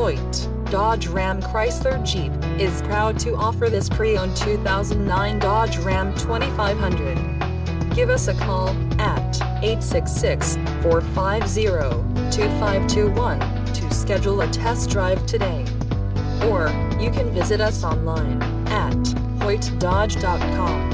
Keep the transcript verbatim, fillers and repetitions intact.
Hoyte, Dodge Ram Chrysler Jeep, is proud to offer this pre-owned two thousand nine Dodge Ram twenty-five hundred. Give us a call at eight six six, four five zero, two five two one to schedule a test drive today. Or, you can visit us online at hoyte dodge dot com.